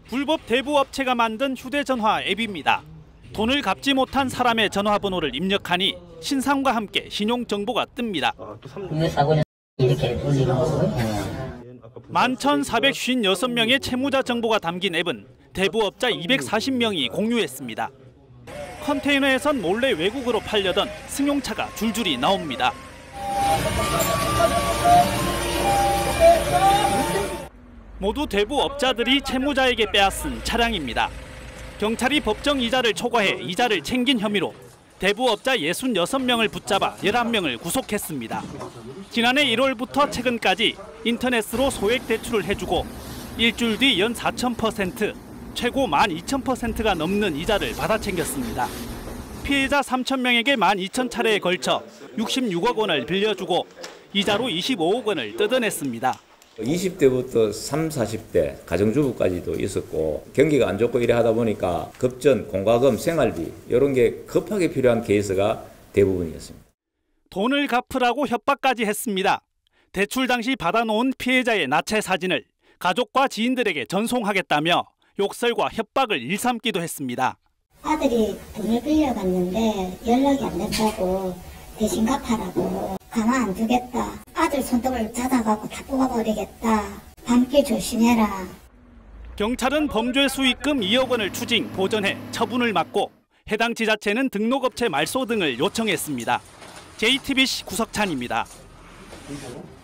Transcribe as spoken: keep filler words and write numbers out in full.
불법 대부업체가 만든 휴대전화 앱입니다. 돈을 갚지 못한 사람의 전화번호를 입력하니 신상과 함께 신용정보가 뜹니다. 만 천사백오십육 명의 채무자 정보가 담긴 앱은 대부업자 이백사십 명이 공유했습니다. 컨테이너에선 몰래 외국으로 팔려던 승용차가 줄줄이 나옵니다. 모두 대부업자들이 채무자에게 빼앗은 차량입니다. 경찰이 법정 이자를 초과해 이자를 챙긴 혐의로 대부업자 육십육 명을 붙잡아 열한 명을 구속했습니다. 지난해 일월부터 최근까지 인터넷으로 소액 대출을 해주고 일주일 뒤 연 사천 퍼센트, 최고 만 이천 퍼센트가 넘는 이자를 받아 챙겼습니다. 피해자 삼천 명에게 만 이천 차례에 걸쳐 육십육억 원을 빌려주고 이자로 이십오억 원을 뜯어냈습니다. 이십 대부터 삼십, 사십 대 가정주부까지도 있었고 경기가 안 좋고 이래 하다 보니까 급전, 공과금, 생활비 이런 게 급하게 필요한 케이스가 대부분이었습니다. 돈을 갚으라고 협박까지 했습니다. 대출 당시 받아놓은 피해자의 나체 사진을 가족과 지인들에게 전송하겠다며 욕설과 협박을 일삼기도 했습니다. 아들이 돈을 빌려갔는데 연락이 안 된다고 대신 갚아라고. 가만 안 두겠다. 아들 손톱을 잡아갖고 다 뽑아버리겠다. 밤길 조심해라. 경찰은 범죄 수익금 이억 원을 추징, 보전해 처분을 맡고 해당 지자체는 등록업체 말소 등을 요청했습니다. 제이티비씨 구석찬입니다.